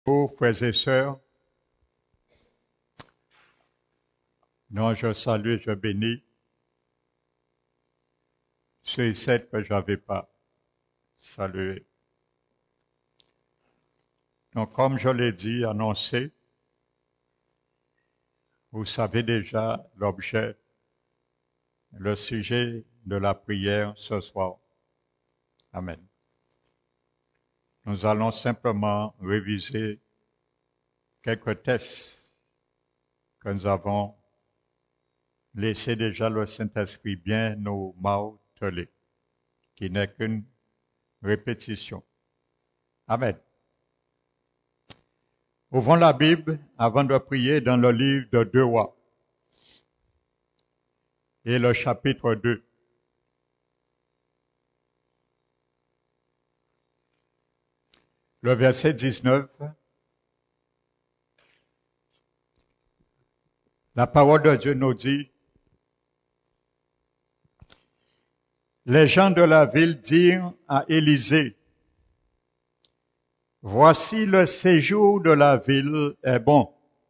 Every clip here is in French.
Ô frères et sœurs, dont je salue et je bénis ceux et celles que je n'avais pas salués. Donc, comme je l'ai dit, annoncé, vous savez déjà l'objet, le sujet de la prière ce soir. Amen. Nous allons simplement réviser quelques textes que nous avons laissé déjà le Saint-Esprit bien nous marteler, qui n'est qu'une répétition. Amen. Ouvrons la Bible avant de prier dans le livre de 2 Rois et le chapitre 2. Le verset 19. La parole de Dieu nous dit, les gens de la ville dirent à Élisée, voici le séjour de la ville est bon.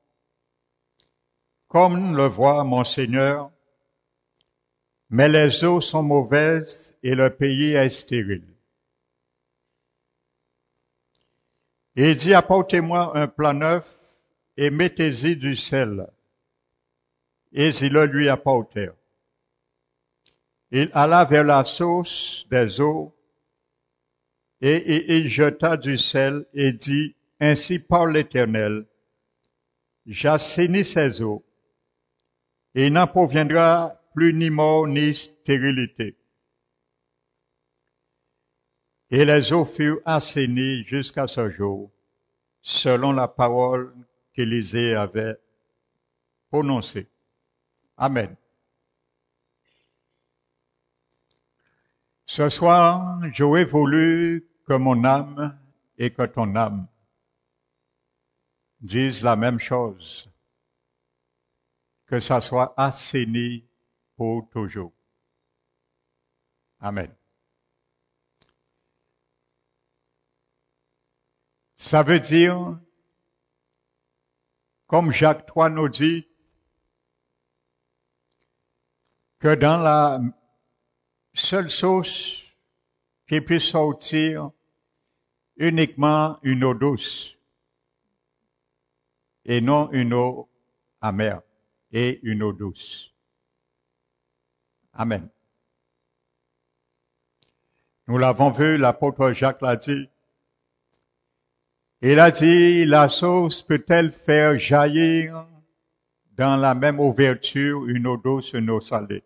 Comme le voit mon Seigneur, mais les eaux sont mauvaises et le pays est stérile. Et il dit, apportez-moi un plat neuf et mettez-y du sel. Et ils le lui apportèrent. Il alla vers la source des eaux et il jeta du sel et dit, ainsi parle l'Éternel, j'assainis ces eaux et il n'en proviendra plus ni mort ni stérilité. Et les eaux furent assainies jusqu'à ce jour, selon la parole qu'Élisée avait prononcée. Amen. Ce soir, j'aurais voulu que mon âme et que ton âme disent la même chose, que ça soit assaini pour toujours. Amen. Ça veut dire, comme Jacques 3 nous dit, que dans la seule source qui puisse sortir uniquement une eau douce et non une eau amère et une eau douce. Amen. Nous l'avons vu, l'apôtre Jacques l'a dit. Il a dit, la source peut-elle faire jaillir dans la même ouverture une eau douce, une eau salée?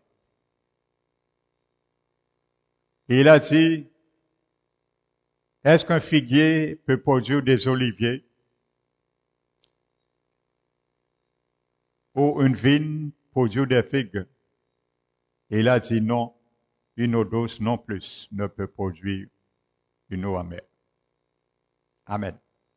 Il a dit, est-ce qu'un figuier peut produire des oliviers? Ou une vigne produire des figues? Il a dit non, une eau douce non plus ne peut produire une eau amère. Amen.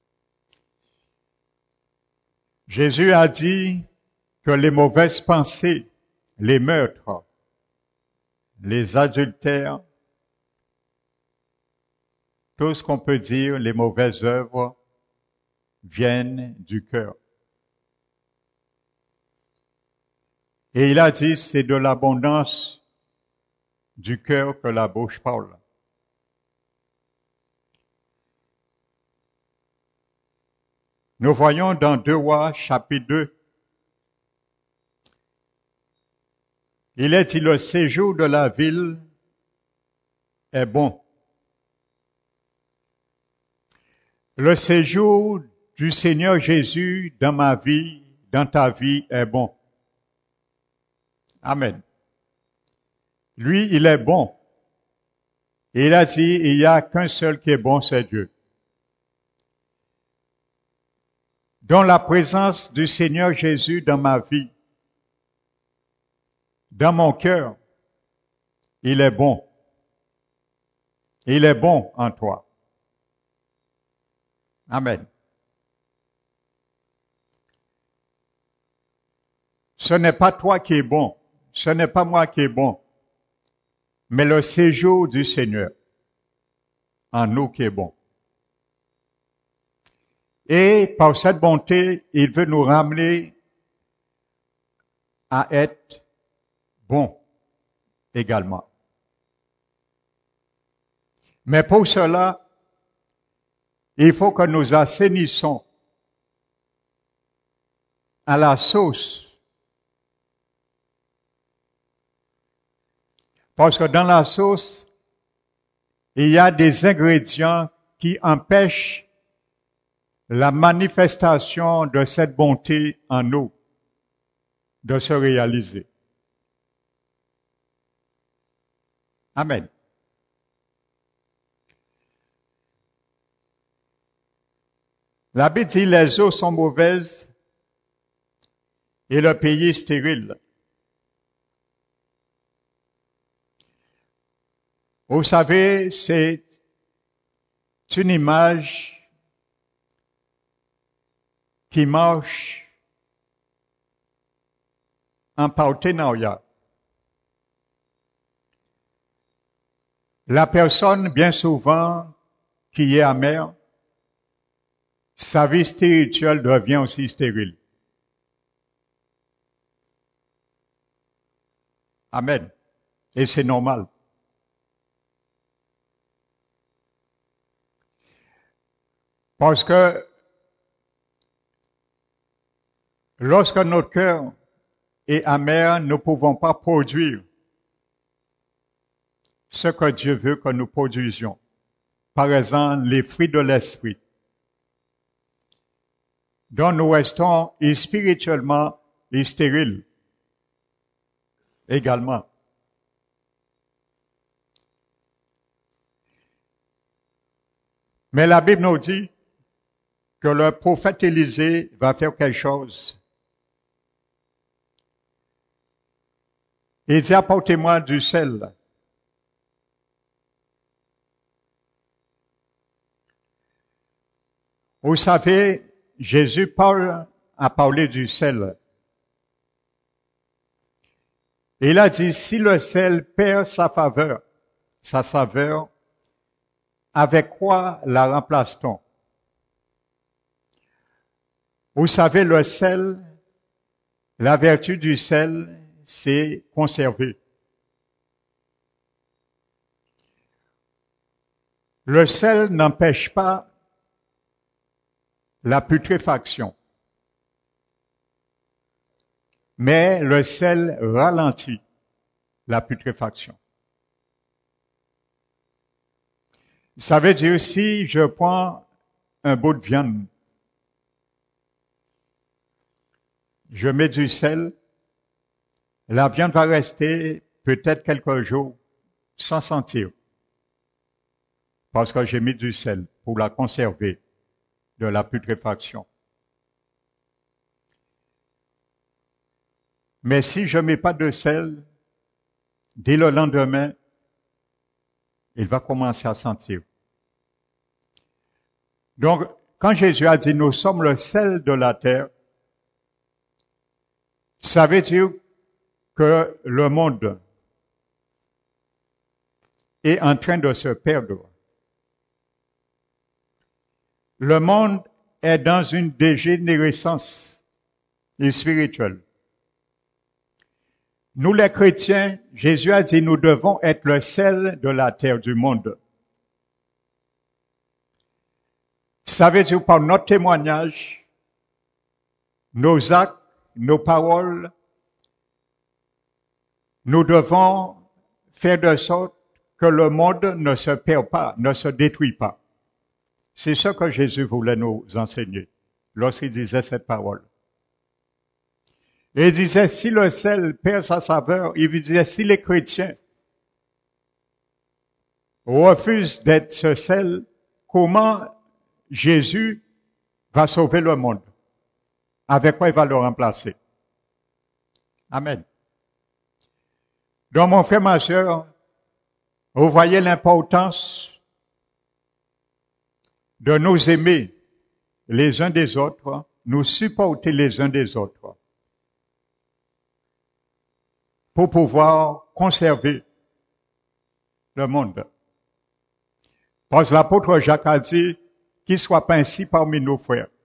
Jésus a dit que les mauvaises pensées, les meurtres, les adultères, tout ce qu'on peut dire, les mauvaises œuvres, viennent du cœur. Et il a dit, c'est de l'abondance du cœur que la bouche parle. Nous voyons dans 2 Rois, chapitre 2, il est dit, le séjour de la ville est bon. Le séjour du Seigneur Jésus dans ma vie, dans ta vie, est bon. Amen. Lui, il est bon. Et il a dit, il n'y a qu'un seul qui est bon, c'est Dieu. Dans la présence du Seigneur Jésus dans ma vie, dans mon cœur, il est bon. Il est bon en toi. Amen. Ce n'est pas toi qui es bon, ce n'est pas moi qui est bon, mais le séjour du Seigneur en nous qui est bon. Et par cette bonté, il veut nous ramener à être bons également. Mais pour cela, il faut que nous assainissons à la sauce. Parce que dans la sauce, il y a des ingrédients qui empêchent la manifestation de cette bonté en nous de se réaliser. Amen. La Bible dit les eaux sont mauvaises et le pays est stérile. Vous savez, c'est une image qui marche en partenariat. La personne, bien souvent, qui est amère, sa vie spirituelle devient aussi stérile. Amen. Et c'est normal. Parce que lorsque notre cœur est amer, nous ne pouvons pas produire ce que Dieu veut que nous produisions. Par exemple, les fruits de l'esprit. Donc nous restons spirituellement et stériles également. Mais la Bible nous dit que le prophète Élisée va faire quelque chose. Il dit, apportez-moi du sel. Vous savez, Jésus a parlé du sel. Il a dit, si le sel perd sa saveur, avec quoi la remplace-t-on? Vous savez, le sel, la vertu du sel, c'est conserver. Le sel n'empêche pas la putréfaction. Mais le sel ralentit la putréfaction. Ça veut dire si je prends un bout de viande, je mets du sel, la viande va rester peut-être quelques jours sans sentir. Parce que j'ai mis du sel pour la conserver de la putréfaction. Mais si je mets pas de sel, dès le lendemain, il va commencer à sentir. Donc, quand Jésus a dit, nous sommes le sel de la terre, ça veut dire que le monde est en train de se perdre. Le monde est dans une dégénérescence spirituelle. Nous les chrétiens, Jésus a dit, nous devons être le sel de la terre du monde. Ça veut dire par notre témoignage, nos actes, nos paroles, nous devons faire de sorte que le monde ne se perd pas, ne se détruit pas. C'est ce que Jésus voulait nous enseigner lorsqu'il disait cette parole. Et il disait, si le sel perd sa saveur, il disait, si les chrétiens refusent d'être ce sel, comment Jésus va sauver le monde? Avec quoi il va le remplacer? Amen. Donc, mon frère, ma sœur, vous voyez l'importance de nous aimer les uns des autres, nous supporter les uns des autres, pour pouvoir conserver le monde. Parce que l'apôtre Jacques a dit qu'il ne soit pas ainsi parmi nos frères.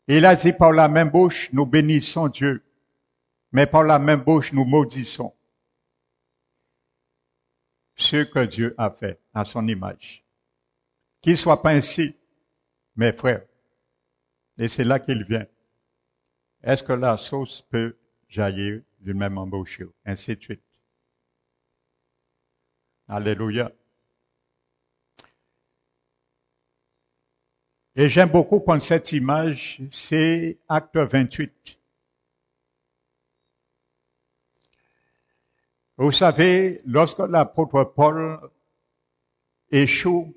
Il a dit, par la même bouche, nous bénissons Dieu, mais par la même bouche, nous maudissons ce que Dieu a fait à son image. Qu'il ne soit pas ainsi, mes frères. Et c'est là qu'il vient. Est-ce que la sauce peut jaillir d'une même embouchure? Ainsi de suite. Alléluia. Et j'aime beaucoup prendre cette image, c'est Acte 28. Vous savez, lorsque l'apôtre Paul échoue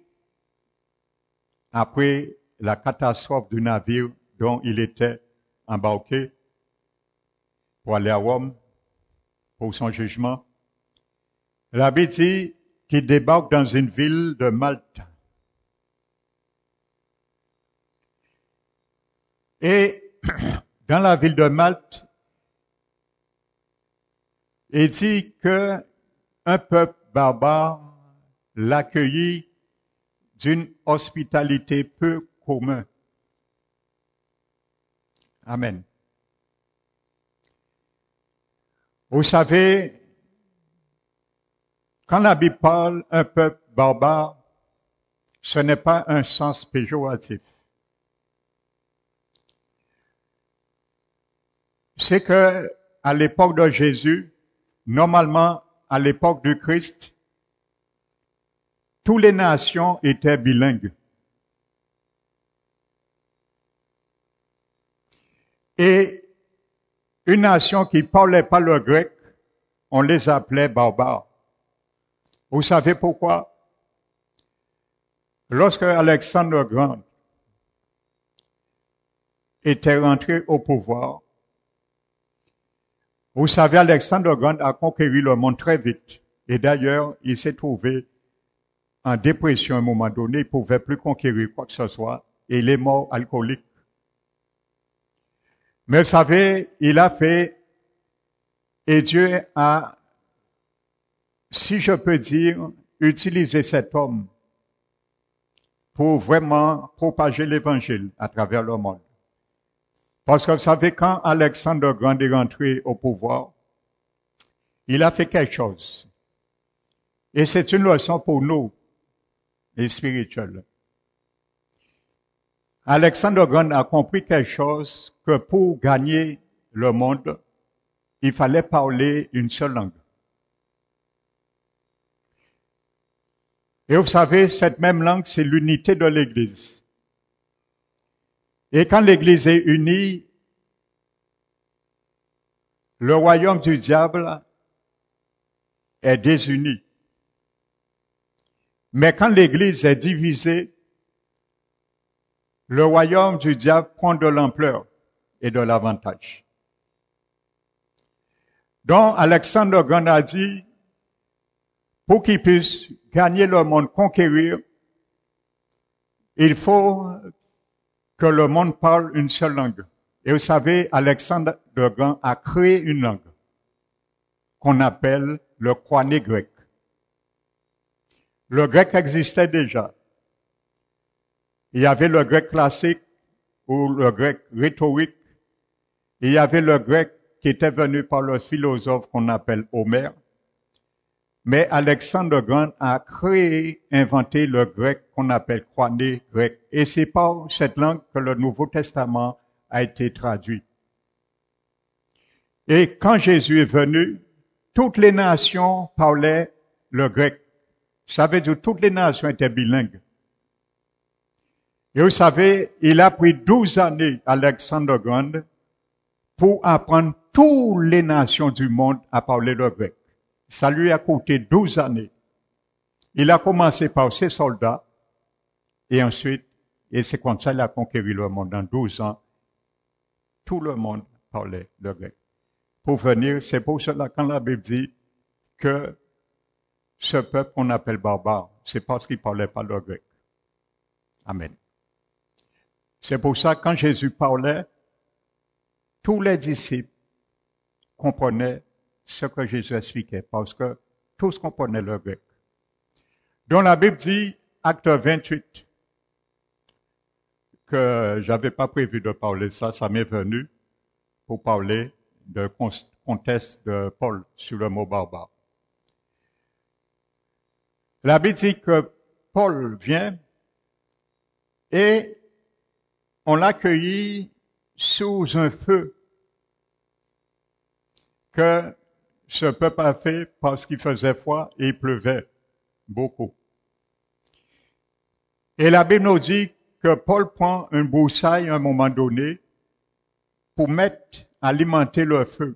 après la catastrophe du navire dont il était embarqué pour aller à Rome pour son jugement, la Bible dit qu'il débarque dans une ville de Malte. Et dans la ville de Malte, il dit que un peuple barbare l'accueillit d'une hospitalité peu commune. Amen. Vous savez, quand la Bible parle un peuple barbare, ce n'est pas un sens péjoratif. C'est que à l'époque de Jésus, normalement, à l'époque du Christ, toutes les nations étaient bilingues. Et une nation qui parlait pas le grec, on les appelait barbares. Vous savez pourquoi? Lorsque Alexandre le Grand était rentré au pouvoir, vous savez, Alexandre le Grand a conquéri le monde très vite. Et d'ailleurs, il s'est trouvé en dépression à un moment donné, il ne pouvait plus conquérir quoi que ce soit, et il est mort alcoolique. Mais vous savez, il a fait, et Dieu a, si je peux dire, utilisé cet homme pour vraiment propager l'évangile à travers le monde. Parce que vous savez, quand Alexandre le Grand est rentré au pouvoir, il a fait quelque chose. Et c'est une leçon pour nous, les spirituels. Alexandre le Grand a compris quelque chose, que pour gagner le monde, il fallait parler une seule langue. Et vous savez, cette même langue, c'est l'unité de l'Église. Et quand l'Église est unie, le royaume du diable est désuni. Mais quand l'Église est divisée, le royaume du diable prend de l'ampleur et de l'avantage. Donc, Alexandre le Grand a dit, pour qu'il puisse gagner le monde, conquérir, il faut que le monde parle une seule langue. Et vous savez, Alexandre le Grand a créé une langue qu'on appelle le koiné grec. Le grec existait déjà. Il y avait le grec classique ou le grec rhétorique. Il y avait le grec qui était venu par le philosophe qu'on appelle Homère. Mais Alexandre le Grand a créé, inventé le grec qu'on appelle koiné grec. Et c'est par cette langue que le Nouveau Testament a été traduit. Et quand Jésus est venu, toutes les nations parlaient le grec. Ça veut dire que toutes les nations étaient bilingues. Et vous savez, il a pris 12 années, Alexandre le Grand, pour apprendre toutes les nations du monde à parler le grec. Ça lui a coûté 12 années. Il a commencé par ses soldats, et ensuite, et c'est comme ça qu'il a conquéri le monde en 12 ans. Tout le monde parlait le grec. Pour venir, c'est pour cela quand la Bible dit que ce peuple qu'on appelle barbare, c'est parce qu'il ne parlait pas le grec. Amen. C'est pour ça que quand Jésus parlait, tous les disciples comprenaient ce que Jésus expliquait, parce que tous comprenaient le grec. Donc la Bible dit, acte 28, que j'avais pas prévu de parler ça, ça m'est venu pour parler de contexte de Paul sur le mot barbare. La Bible dit que Paul vient et on l'accueillit sous un feu que ce peuple a fait parce qu'il faisait froid et il pleuvait beaucoup. Et la Bible nous dit que Paul prend une broussaille à un moment donné pour alimenter le feu.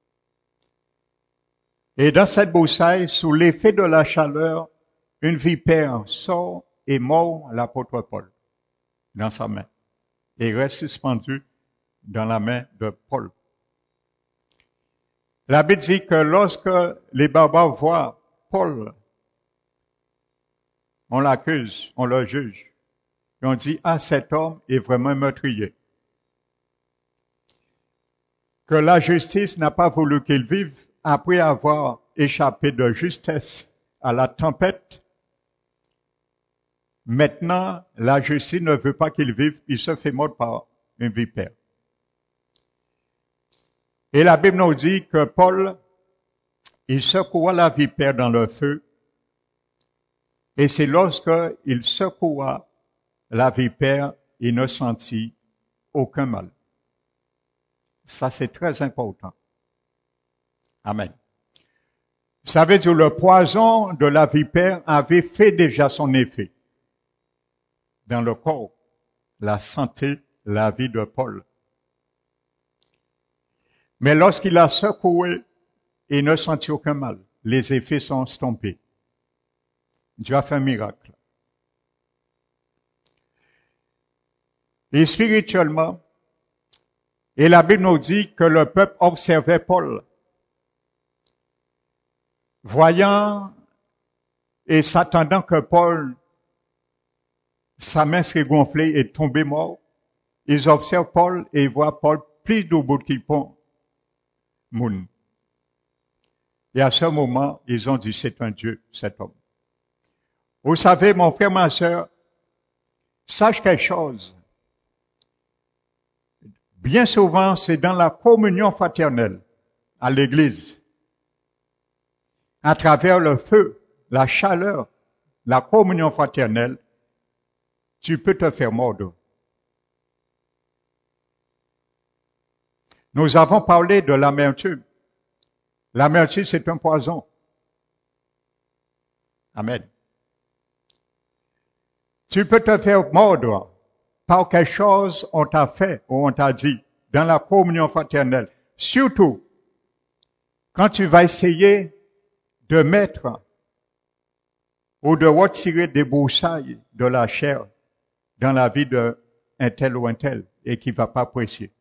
Et dans cette broussaille, sous l'effet de la chaleur, une vipère sort et mord l'apôtre Paul dans sa main et reste suspendue dans la main de Paul. La Bible dit que lorsque les barbares voient Paul, on l'accuse, on le juge. Et on dit, ah, cet homme est vraiment meurtrier. Que la justice n'a pas voulu qu'il vive après avoir échappé de justesse à la tempête. Maintenant, la justice ne veut pas qu'il vive, il se fait mordre par une vipère. Et la Bible nous dit que Paul, il secoua la vipère dans le feu, et c'est lorsque il secoua la vipère, il ne sentit aucun mal. Ça, c'est très important. Amen. Ça veut dire que le poison de la vipère avait fait déjà son effet dans le corps, la santé, la vie de Paul. Mais lorsqu'il a secoué, il ne sentit aucun mal. Les effets sont estompés. Dieu a fait un miracle. Et spirituellement, et la Bible nous dit que le peuple observait Paul. Voyant et s'attendant que Paul, sa main serait gonflée et tombée mort, ils observent Paul et ils voient Paul plus debout qu'il pont. Moun. Et à ce moment, ils ont dit, c'est un Dieu, cet homme. Vous savez, mon frère, ma sœur, sache quelque chose. Bien souvent, c'est dans la communion fraternelle, à l'église, à travers le feu, la chaleur, la communion fraternelle, tu peux te faire mordre. Nous avons parlé de l'amertume. L'amertume, c'est un poison. Amen. Tu peux te faire mordre par quelque chose qu'on t'a fait ou on t'a dit dans la communion fraternelle. Surtout, quand tu vas essayer de mettre ou de retirer des broussailles de la chair dans la vie d'un tel ou un tel et qui ne va pas apprécier.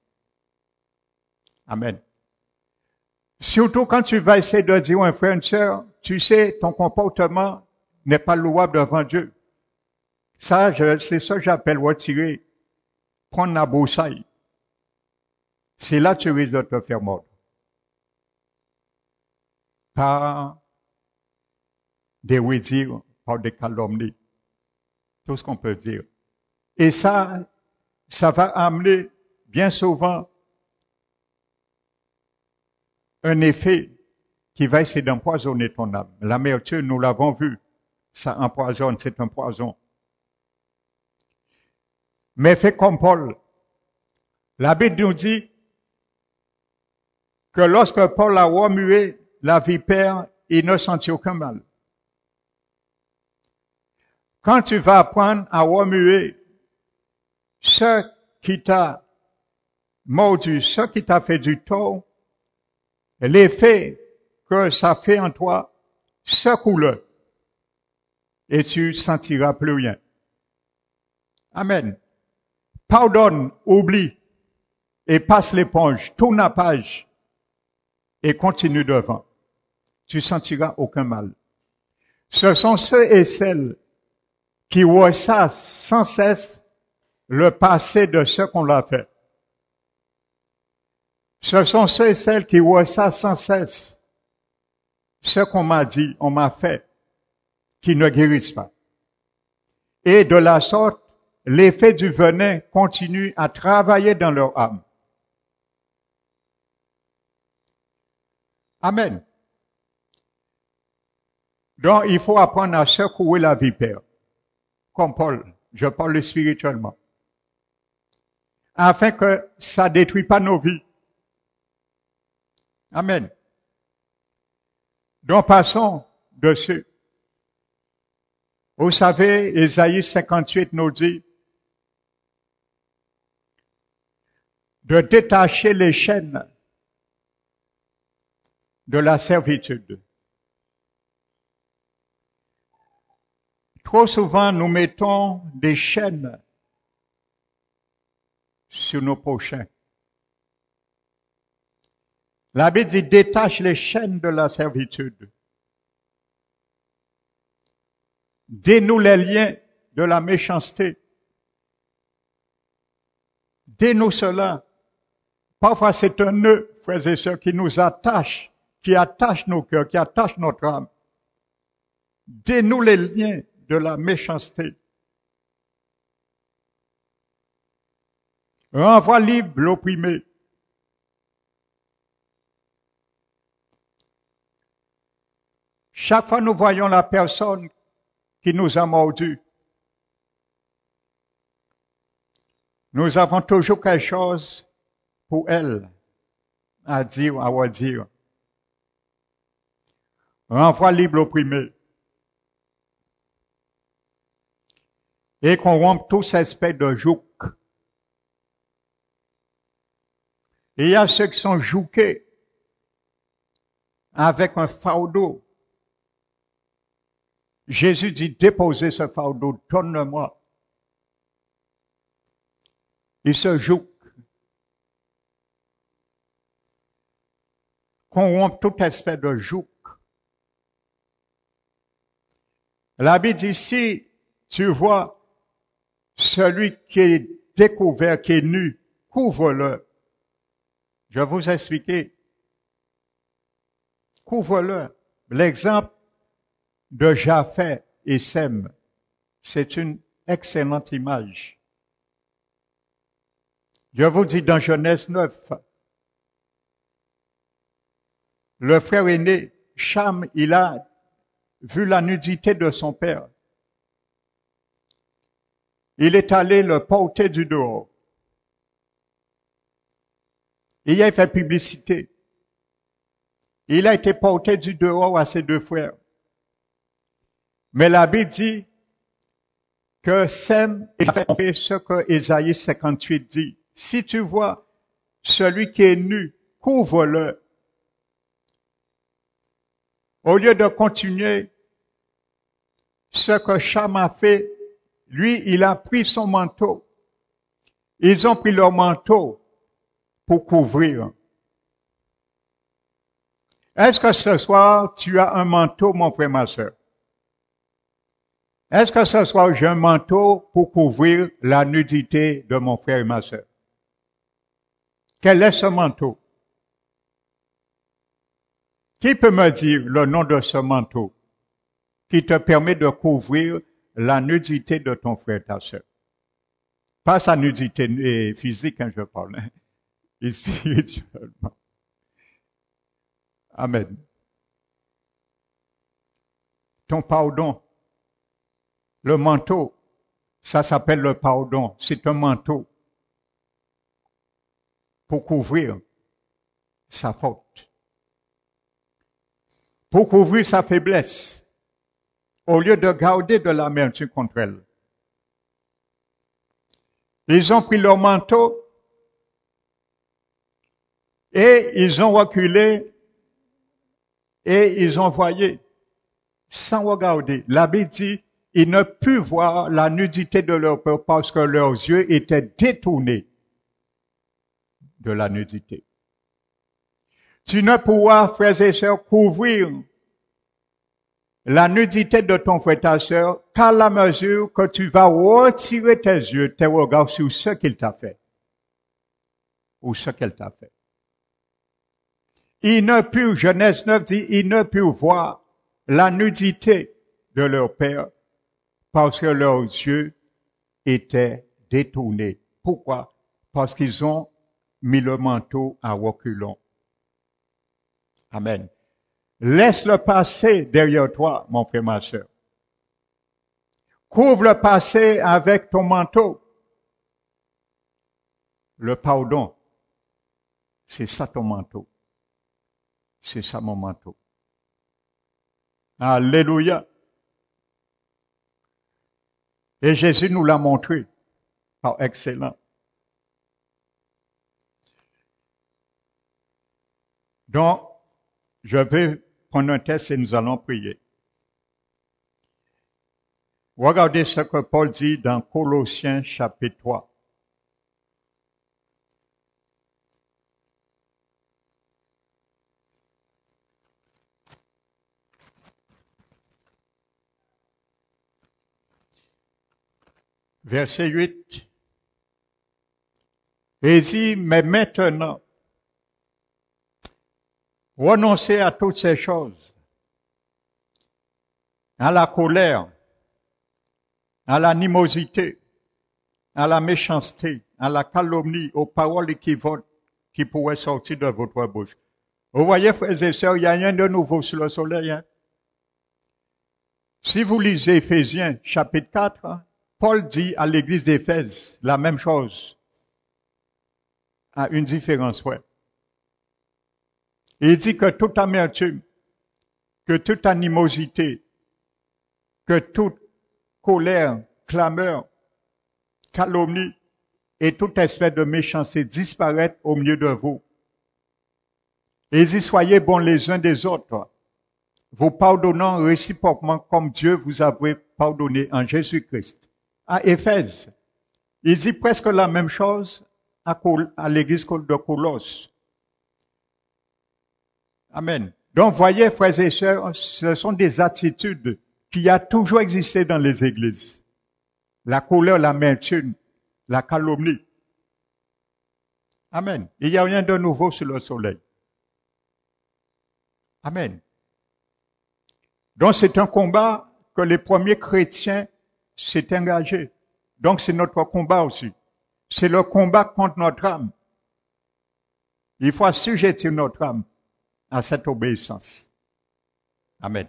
Amen. Surtout quand tu vas essayer de dire à un frère, une sœur, tu sais, ton comportement n'est pas louable devant Dieu. Ça, c'est ça que j'appelle retirer, prendre la broussaille. C'est là que tu risques de te faire mordre. Par des oui-dire, par des calomnies. Tout ce qu'on peut dire. Et ça va amener bien souvent un effet qui va essayer d'empoisonner ton âme. L'amertume, nous l'avons vu, ça empoisonne, c'est un poison. Mais fais comme Paul. La Bible nous dit que lorsque Paul a remué la vipère, il ne sentit aucun mal. Quand tu vas apprendre à remuer ce qui t'a mordu, ce qui t'a fait du tort, l'effet que ça fait en toi, secoue-le et tu sentiras plus rien. Amen. Pardonne, oublie et passe l'éponge, tourne la page et continue devant. Tu sentiras aucun mal. Ce sont ceux et celles qui ressassent sans cesse le passé de ce qu'on l'a fait. Ce sont ceux et celles qui ressassent sans cesse ce qu'on m'a dit, on m'a fait, qui ne guérissent pas. Et de la sorte, l'effet du venin continue à travailler dans leur âme. Amen. Donc, il faut apprendre à secouer la vipère, comme Paul. Je parle spirituellement. Afin que ça ne détruise pas nos vies. Amen. Donc, passons dessus. Vous savez, Ésaïe 58 nous dit de détacher les chaînes de la servitude. Trop souvent, nous mettons des chaînes sur nos prochains. La Bible dit détache les chaînes de la servitude. Dénoue les liens de la méchanceté. Dénoue cela. Parfois, c'est un nœud, frères et sœurs, qui nous attache, qui attache nos cœurs, qui attache notre âme. Dénoue les liens de la méchanceté. Renvoie libre l'opprimé. Chaque fois nous voyons la personne qui nous a mordu, nous avons toujours quelque chose pour elle à dire, à redire. Renvoie libre l'opprimé. Et qu'on rompe tout cet aspect de joug. Et il y a ceux qui sont jouqués avec un fardeau. Jésus dit, déposez ce fardeau, donne-le-moi. Il se joue. Qu'on rompe tout aspect de joug. La Bible dit, si tu vois celui qui est découvert, qui est nu, couvre-le. Je vais vous expliquer. Couvre-le. L'exemple de Japheth et Sem, c'est une excellente image. Je vous dis dans Genèse 9, le frère aîné, Cham, il a vu la nudité de son père. Il est allé le porter du dehors. Il a fait publicité. Il a été porté du dehors à ses deux frères. Mais la Bible dit que Sem a fait ce que Ésaïe 58 dit. Si tu vois celui qui est nu, couvre-le. Au lieu de continuer ce que Cham a fait, lui, il a pris son manteau. Ils ont pris leur manteau pour couvrir. Est-ce que ce soir, tu as un manteau, mon frère, ma soeur? Est-ce que ce soir, j'ai un manteau pour couvrir la nudité de mon frère et ma soeur? Quel est ce manteau? Qui peut me dire le nom de ce manteau qui te permet de couvrir la nudité de ton frère et ta soeur? Pas sa nudité physique, je parle, et spirituellement. Amen. Ton pardon. Le manteau, ça s'appelle le pardon. C'est un manteau pour couvrir sa faute. Pour couvrir sa faiblesse. Au lieu de garder de l'amertume contre elle. Ils ont pris leur manteau et ils ont reculé et ils ont voyé sans regarder. La Bible dit, ils ne purent voir la nudité de leur père parce que leurs yeux étaient détournés de la nudité. Tu ne pourras, frères et sœurs, couvrir la nudité de ton frère et ta sœur qu'à la mesure que tu vas retirer tes yeux, tes regards sur ce qu'il t'a fait ou ce qu'elle t'a fait. Ils ne purent, Genèse 9 dit, ils ne purent voir la nudité de leur père parce que leurs yeux étaient détournés. Pourquoi? Parce qu'ils ont mis le manteau à reculons. Amen. Laisse le passé derrière toi, mon frère, ma soeur. Couvre le passé avec ton manteau. Le pardon, c'est ça ton manteau. C'est ça mon manteau. Alléluia. Et Jésus nous l'a montré par excellent. Donc, je vais prendre un texte et nous allons prier. Regardez ce que Paul dit dans Colossiens chapitre 3. Verset 8. Et il dit, mais maintenant, renoncez à toutes ces choses, à la colère, à l'animosité, à la méchanceté, à la calomnie, aux paroles équivoques qui pourraient sortir de votre bouche. Vous voyez, frères et sœurs, il n'y a rien de nouveau sur le soleil. Hein? Si vous lisez Éphésiens chapitre 4, Paul dit à l'église d'Éphèse la même chose, à une différence près. Il dit que toute amertume, que toute animosité, que toute colère, clameur, calomnie et toute espèce de méchanceté disparaissent au milieu de vous. Et y soyez bons les uns des autres, vous pardonnant réciproquement comme Dieu vous a pardonné en Jésus-Christ. À Éphèse, il dit presque la même chose à l'église de Colosse. Amen. Donc, voyez, frères et sœurs, ce sont des attitudes qui a toujours existé dans les églises. La colère, l'amertume, la calomnie. Amen. Il n'y a rien de nouveau sur le soleil. Amen. Donc, c'est un combat que les premiers chrétiens s'est engagé. Donc c'est notre combat aussi. C'est le combat contre notre âme. Il faut assujettir notre âme à cette obéissance. Amen.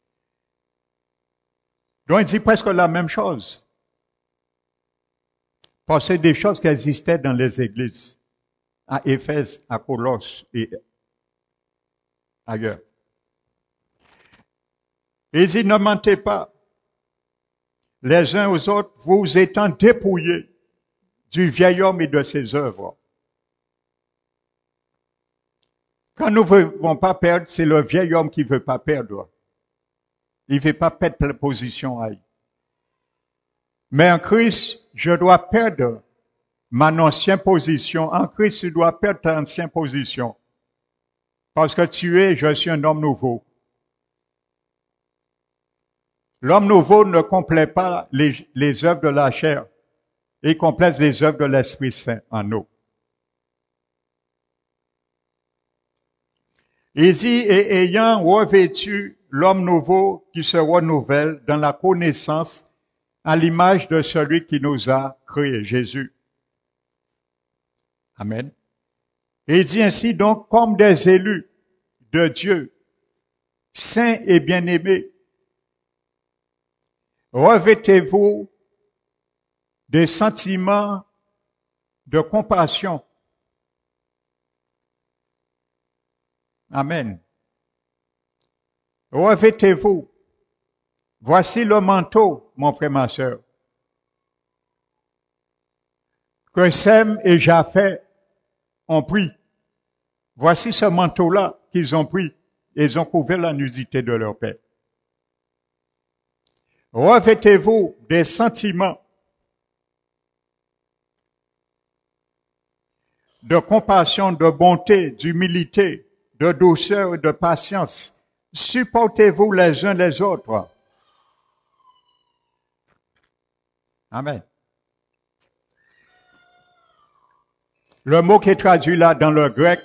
Donc il dit presque la même chose. Parce que c'est des choses qui existaient dans les églises, à Éphèse, à Colosse et ailleurs. Il dit ne mentez pas les uns aux autres, vous étant dépouillés du vieil homme et de ses œuvres. Quand nous ne voulons pas perdre, c'est le vieil homme qui ne veut pas perdre. Il ne veut pas perdre la position. Mais en Christ, je dois perdre ma ancienne position. En Christ, tu dois perdre ta ancienne position. Parce que je suis un homme nouveau. L'homme nouveau ne complète pas les œuvres de la chair. Il complète les œuvres de l'Esprit Saint en nous. Il dit, et ayant revêtu l'homme nouveau qui se renouvelle dans la connaissance à l'image de celui qui nous a créé, Jésus. Amen. Et il dit ainsi donc, comme des élus de Dieu, saints et bien-aimés, revêtez-vous des sentiments de compassion. Amen. Revêtez-vous. Voici le manteau, mon frère, ma soeur, que Sem et Japheth ont pris. Voici ce manteau-là qu'ils ont pris. Ils ont couvert la nudité de leur père. Revêtez-vous des sentiments de compassion, de bonté, d'humilité, de douceur et de patience. Supportez-vous les uns les autres. Amen. Le mot qui est traduit là dans le grec,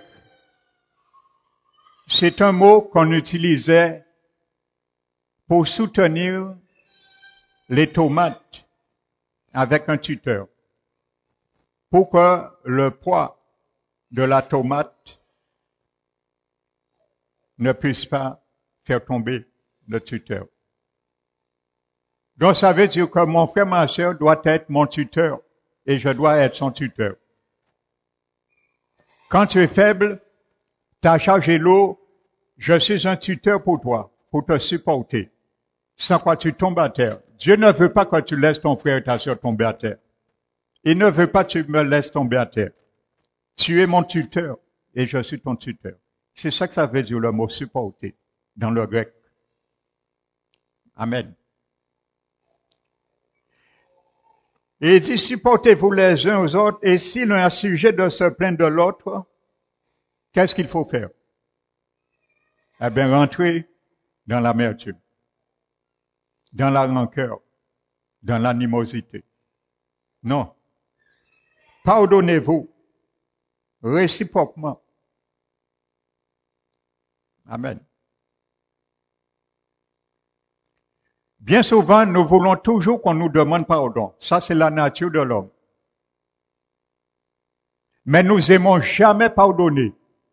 c'est un mot qu'on utilisait pour soutenir les tomates avec un tuteur pour que le poids de la tomate ne puisse pas faire tomber le tuteur. Donc ça veut dire que mon frère, ma soeur doit être mon tuteur et je dois être son tuteur. Quand tu es faible, tu as chargé l'eau, je suis un tuteur pour toi, pour te supporter. Sans quoi tu tombes à terre. Dieu ne veut pas que tu laisses ton frère et ta soeur tomber à terre. Il ne veut pas que tu me laisses tomber à terre. Tu es mon tuteur et je suis ton tuteur. C'est ça que ça veut dire le mot supporter dans le grec. Amen. Et il dit, supportez-vous les uns aux autres, et si l'un a sujet de se plaindre de l'autre, qu'est-ce qu'il faut faire? Eh bien, rentrer dans l'amertume, dans la rancœur, dans l'animosité. Non. Pardonnez-vous réciproquement. Amen. Bien souvent, nous voulons toujours qu'on nous demande pardon. Ça, c'est la nature de l'homme. Mais nous aimons jamais pardonner.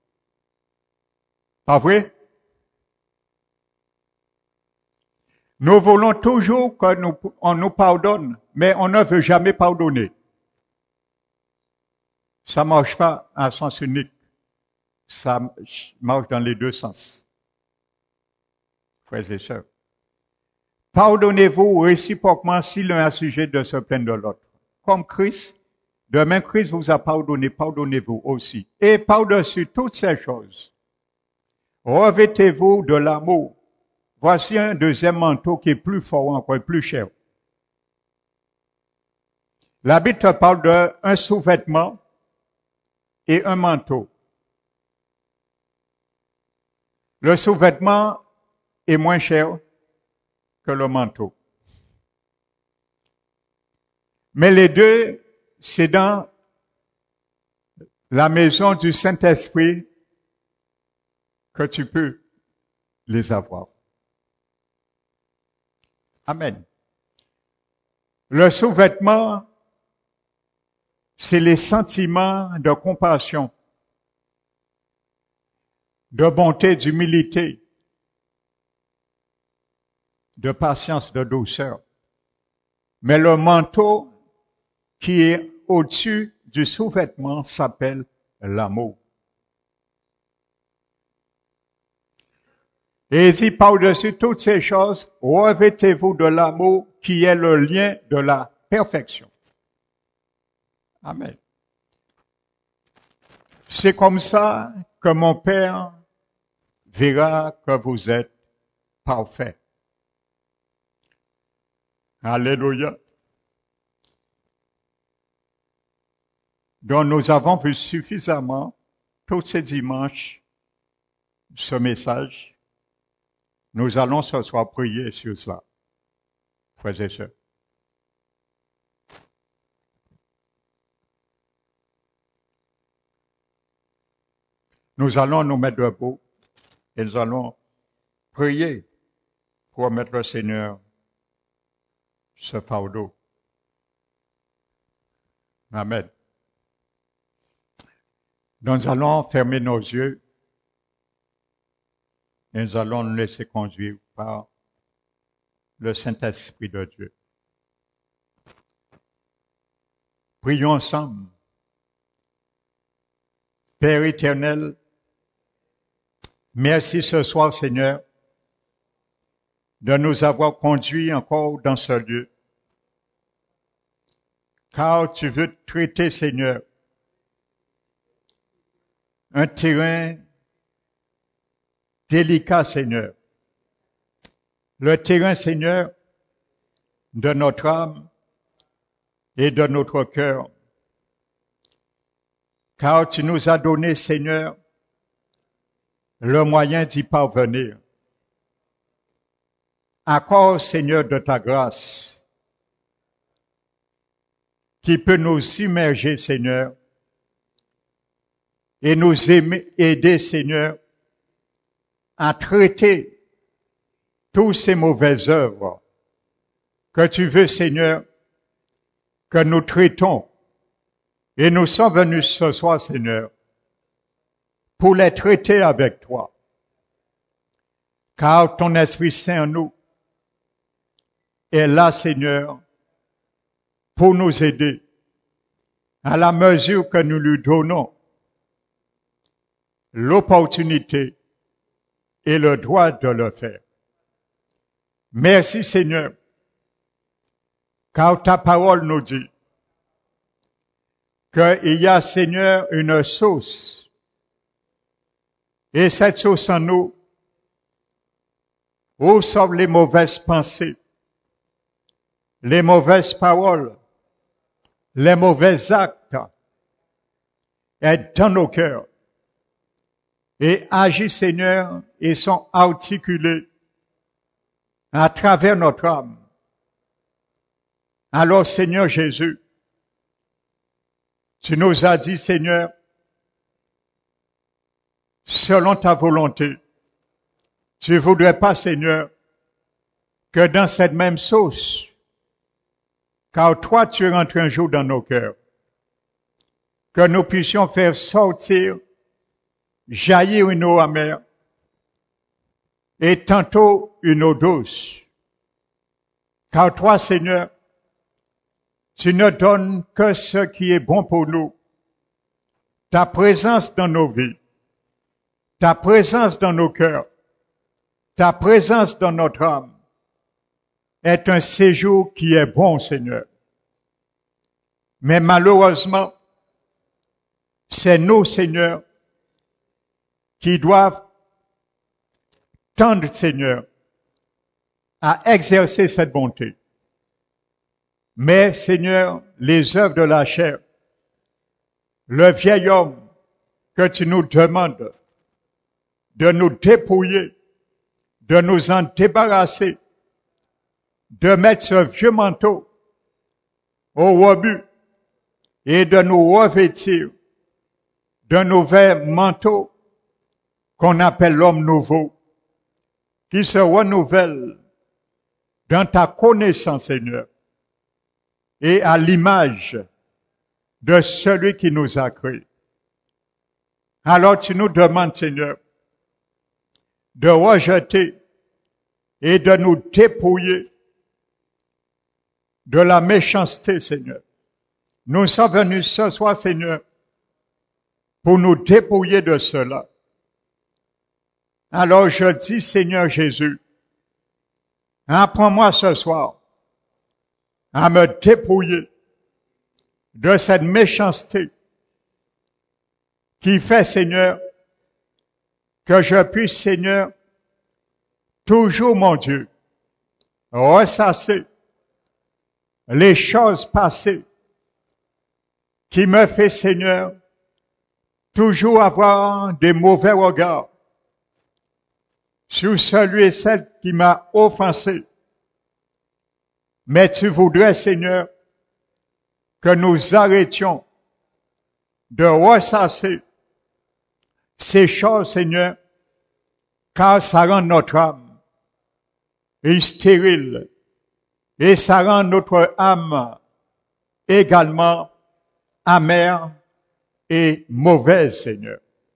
Pas vrai? Nous voulons toujours qu'on nous pardonne, mais on ne veut jamais pardonner. Ça marche pas en sens unique. Ça marche dans les deux sens. Frères et sœurs. Pardonnez-vous réciproquement si l'un a sujet de se plaindre de l'autre. Comme Christ, demain Christ vous a pardonné, pardonnez-vous aussi. Et par-dessus toutes ces choses, revêtez-vous de l'amour. Voici un deuxième manteau qui est plus fort encore, plus cher. La Bible te parle d'un sous-vêtement et un manteau. Le sous-vêtement est moins cher que le manteau. Mais les deux, c'est dans la maison du Saint-Esprit que tu peux les avoir. Amen. Le sous-vêtement, c'est les sentiments de compassion, de bonté, d'humilité, de patience, de douceur. Mais le manteau qui est au-dessus du sous-vêtement s'appelle l'amour. Et il dit par-dessus toutes ces choses, revêtez-vous de l'amour qui est le lien de la perfection. Amen. C'est comme ça que mon Père verra que vous êtes parfaits. Alléluia. Donc nous avons vu suffisamment tous ces dimanches ce message. Nous allons ce soir prier sur cela, frères et sœurs. Nous allons nous mettre debout et nous allons prier pour mettre le Seigneur ce fardeau. Amen. Nous allons fermer nos yeux et nous allons nous laisser conduire par le Saint-Esprit de Dieu. Prions ensemble. Père éternel, merci ce soir, Seigneur, de nous avoir conduits encore dans ce lieu. Car tu veux traiter, Seigneur, un terrain délicat, Seigneur. Le terrain, Seigneur, de notre âme et de notre cœur. Car tu nous as donné, Seigneur, le moyen d'y parvenir. Accorde, Seigneur, de ta grâce, qui peut nous immerger, Seigneur, et nous aider, Seigneur, à traiter toutes ces mauvaises œuvres que tu veux, Seigneur, que nous traitons. Et nous sommes venus ce soir, Seigneur, pour les traiter avec toi. Car ton Esprit Saint en nous est là, Seigneur, pour nous aider à la mesure que nous lui donnons l'opportunité et le droit de le faire. Merci, Seigneur, car ta parole nous dit qu'il y a, Seigneur, une source. Et cette source en nous, où sont les mauvaises pensées, les mauvaises paroles, les mauvais actes, est dans nos cœurs. Et agit, Seigneur, et sont articulés à travers notre âme. Alors, Seigneur Jésus, tu nous as dit, Seigneur, selon ta volonté, tu ne voudrais pas, Seigneur, que dans cette même sauce, car toi tu rentres un jour dans nos cœurs, que nous puissions faire sortir, jaillir une eau amère, et tantôt une eau douce. Car toi, Seigneur, tu ne donnes que ce qui est bon pour nous. Ta présence dans nos vies, ta présence dans nos cœurs, ta présence dans notre âme est un séjour qui est bon, Seigneur. Mais malheureusement, c'est nous, Seigneur, qui doivent tendre, Seigneur, à exercer cette bonté. Mais, Seigneur, les œuvres de la chair, le vieil homme que tu nous demandes de nous dépouiller, de nous en débarrasser, de mettre ce vieux manteau au rebut et de nous revêtir d'un nouvel manteau qu'on appelle l'homme nouveau, qui se renouvelle dans ta connaissance, Seigneur, et à l'image de celui qui nous a créés. Alors tu nous demandes, Seigneur, de rejeter et de nous dépouiller de la méchanceté, Seigneur. Nous sommes venus ce soir, Seigneur, pour nous dépouiller de cela. Alors je dis, Seigneur Jésus, apprends-moi ce soir à me dépouiller de cette méchanceté qui fait, Seigneur, que je puisse, Seigneur, toujours, mon Dieu, ressasser les choses passées qui me fait, Seigneur, toujours avoir des mauvais regards sur celui et celle qui m'a offensé. Mais tu voudrais, Seigneur, que nous arrêtions de ressasser ces choses, Seigneur, car ça rend notre âme stérile et ça rend notre âme également amère et mauvaise, Seigneur.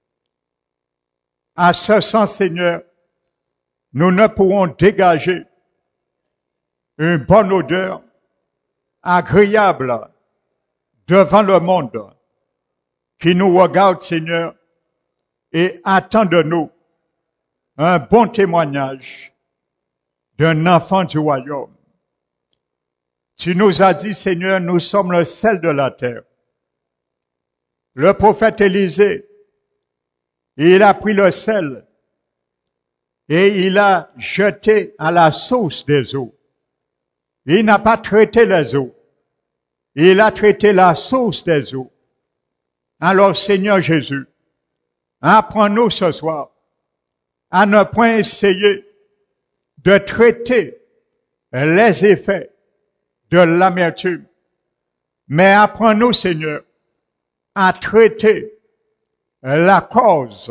À ce sens, Seigneur, nous ne pourrons dégager une bonne odeur agréable devant le monde qui nous regarde, Seigneur, et attend de nous un bon témoignage d'un enfant du royaume. Tu nous as dit, Seigneur, nous sommes le sel de la terre. Le prophète Élisée, il a pris le sel et il a jeté à la source des eaux. Il n'a pas traité les eaux. Il a traité la source des eaux. Alors, Seigneur Jésus, apprends-nous ce soir à ne point essayer de traiter les effets de l'amertume, mais apprends-nous, Seigneur, à traiter la cause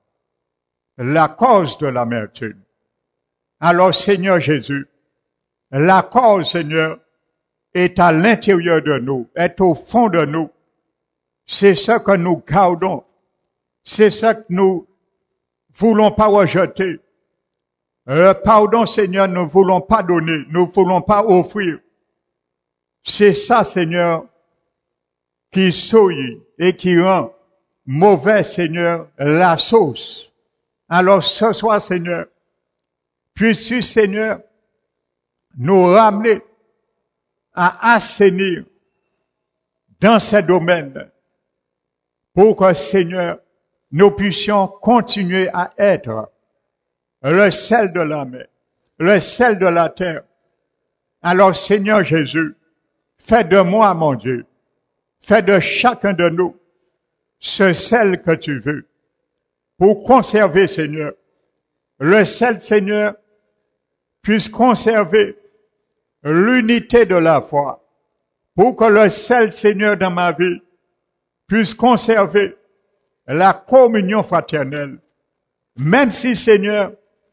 de l'amertume. Alors, Seigneur Jésus, la cause, Seigneur, est à l'intérieur de nous, est au fond de nous. C'est ça que nous gardons. C'est ça que nous voulons pas rejeter. Le pardon, Seigneur, nous voulons pas donner, nous voulons pas offrir. C'est ça, Seigneur, qui souille et qui rend mauvais, Seigneur, la sauce. Alors ce soir, Seigneur, puisses-tu, Seigneur, nous ramener à assainir dans ces domaines pour que, Seigneur, nous puissions continuer à être le sel de la mer, le sel de la terre. Alors, Seigneur Jésus, fais de moi, mon Dieu, fais de chacun de nous ce sel que tu veux pour conserver, Seigneur. Le sel, Seigneur, puisse conserver l'unité de la foi, pour que le sel, Seigneur, dans ma vie, puisse conserver la communion fraternelle. Même si, Seigneur,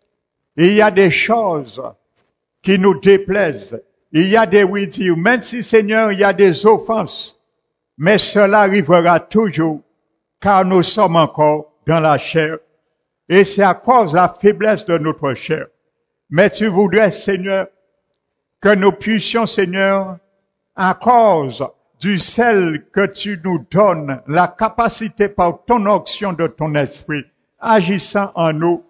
il y a des choses qui nous déplaisent, il y a des oui-dire, même si, Seigneur, il y a des offenses, mais cela arrivera toujours, car nous sommes encore dans la chair, et c'est à cause de la faiblesse de notre chair. Mais tu voudrais, Seigneur, que nous puissions, Seigneur, à cause du sel que tu nous donnes, la capacité par ton onction de ton esprit, agissant en nous,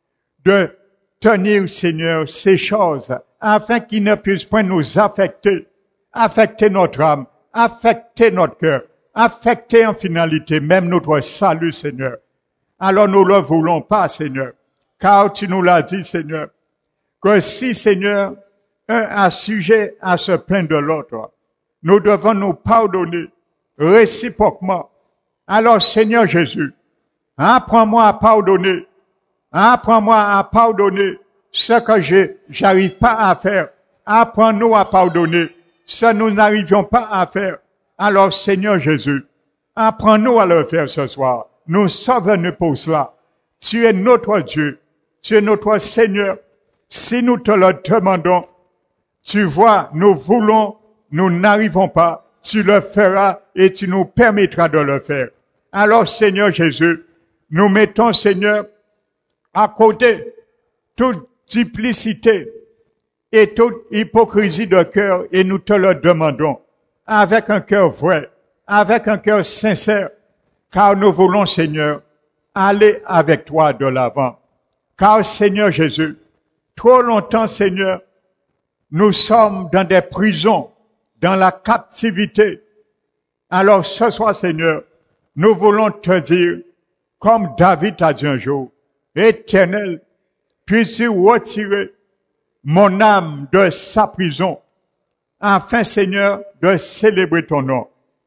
de tenir, Seigneur, ces choses, afin qu'ils ne puissent point nous affecter, affecter notre âme, affecter notre cœur, affecter en finalité même notre salut, Seigneur. Alors nous ne le voulons pas, Seigneur, car tu nous l'as dit, Seigneur, que si, Seigneur, un a sujet à se plaindre de l'autre, nous devons nous pardonner réciproquement. Alors, Seigneur Jésus, apprends-moi à pardonner. Apprends-moi à pardonner ce que j'arrive pas à faire. Apprends-nous à pardonner ce que nous n'arrivions pas à faire. Alors, Seigneur Jésus, apprends-nous à le faire ce soir. Nous sommes venus pour cela. Tu es notre Dieu. Tu es notre Seigneur. Si nous te le demandons, tu vois, nous voulons, nous n'arrivons pas. Tu le feras et tu nous permettras de le faire. Alors, Seigneur Jésus, nous mettons, Seigneur, à côté toute duplicité et toute hypocrisie de cœur et nous te le demandons avec un cœur vrai, avec un cœur sincère, car nous voulons, Seigneur, aller avec toi de l'avant. Car, Seigneur Jésus, trop longtemps, Seigneur, nous sommes dans des prisons, dans la captivité. Alors ce soir, Seigneur, nous voulons te dire, comme David a dit un jour, Éternel, puisses-tu retirer mon âme de sa prison, afin, Seigneur, de célébrer ton nom.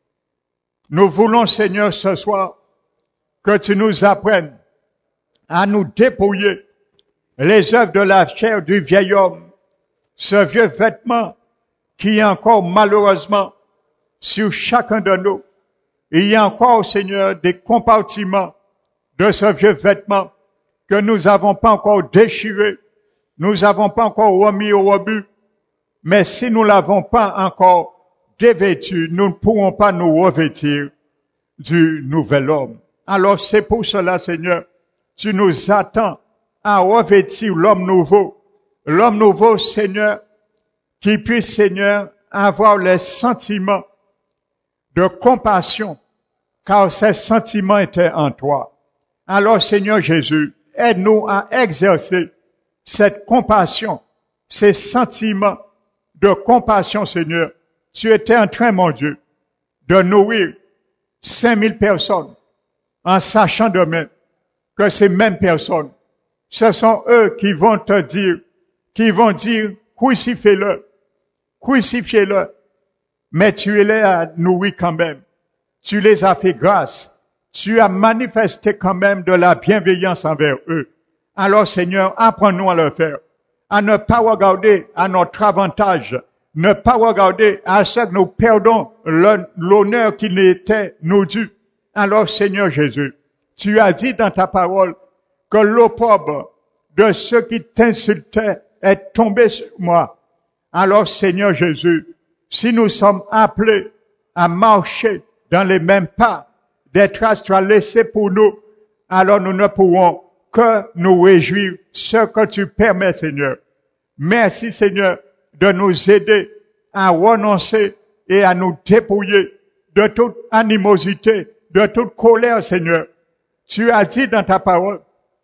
Nous voulons, Seigneur, ce soir, que tu nous apprennes à nous dépouiller les œuvres de la chair du vieil homme, ce vieux vêtement qui est encore malheureusement sur chacun de nous. Il y a encore, Seigneur, des compartiments de ce vieux vêtement que nous n'avons pas encore déchiré, nous n'avons pas encore remis au rebut, mais si nous l'avons pas encore dévêtu, nous ne pourrons pas nous revêtir du nouvel homme. Alors c'est pour cela, Seigneur, tu nous attends à revêtir l'homme nouveau, Seigneur, qui puisse, Seigneur, avoir les sentiments de compassion, car ces sentiments étaient en toi. Alors, Seigneur Jésus, aide-nous à exercer cette compassion, ces sentiments de compassion, Seigneur. Tu étais en train, mon Dieu, de nourrir 5000 personnes en sachant demain que ces mêmes personnes, ce sont eux qui vont te dire, qui vont dire, crucifiez-le, crucifiez-le. Mais tu les as nourris quand même. Tu les as fait grâce. Tu as manifesté quand même de la bienveillance envers eux. Alors, Seigneur, apprends-nous à le faire. À ne pas regarder à notre avantage. Ne pas regarder à ce que nous perdons l'honneur qui n'était nous dû. Alors, Seigneur Jésus, tu as dit dans ta parole que l'opprobre de ceux qui t'insultaient est tombé sur moi. Alors, Seigneur Jésus, si nous sommes appelés à marcher dans les mêmes pas, des traces tu as laissées pour nous, alors nous ne pourrons que nous réjouir ce que tu permets, Seigneur. Merci, Seigneur, de nous aider à renoncer et à nous dépouiller de toute animosité, de toute colère, Seigneur. Tu as dit dans ta parole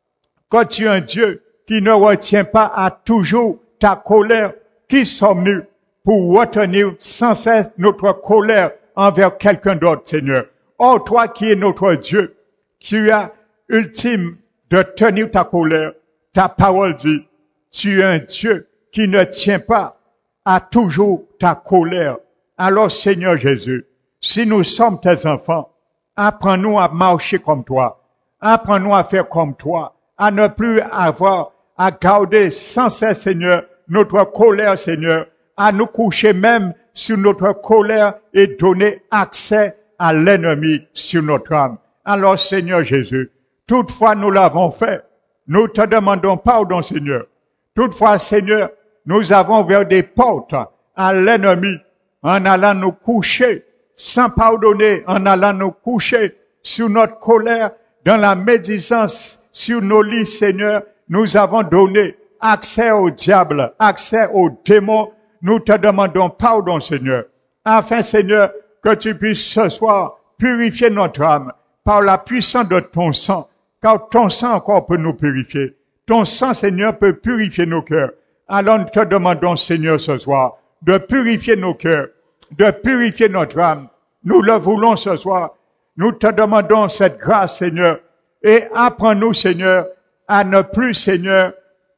que tu es un Dieu qui ne retient pas à toujours ta colère. Qui sommes-nous pour retenir sans cesse notre colère envers quelqu'un d'autre, Seigneur? Oh, toi qui es notre Dieu, tu as ultime de tenir ta colère. Ta parole dit, tu es un Dieu qui ne tient pas à toujours ta colère. Alors, Seigneur Jésus, si nous sommes tes enfants, apprends-nous à marcher comme toi. Apprends-nous à faire comme toi, à ne plus avoir à garder sans cesse, Seigneur, notre colère, Seigneur, à nous coucher même sur notre colère et donner accès à l'ennemi sur notre âme. Alors, Seigneur Jésus, toutefois nous l'avons fait, nous te demandons pardon, Seigneur. Toutefois, Seigneur, nous avons ouvert des portes à l'ennemi en allant nous coucher, sans pardonner, en allant nous coucher sur notre colère, dans la médisance sur nos lits, Seigneur. Nous avons donné accès au diable, accès aux démons. Nous te demandons pardon, Seigneur, afin, Seigneur, que tu puisses ce soir purifier notre âme par la puissance de ton sang, car ton sang encore peut nous purifier. Ton sang, Seigneur, peut purifier nos cœurs. Alors nous te demandons, Seigneur, ce soir, de purifier nos cœurs, de purifier notre âme. Nous le voulons ce soir. Nous te demandons cette grâce, Seigneur, et apprends-nous, Seigneur, à ne plus, Seigneur,